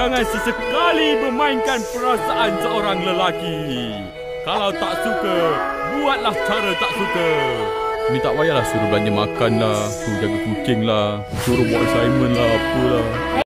Jangan sesekali memainkan perasaan seorang lelaki. Kalau tak suka, buatlah cara tak suka. Ni tak payahlah suruh belanja makan lah, suruh jaga kucing lah, suruh buat assignment lah, apalah.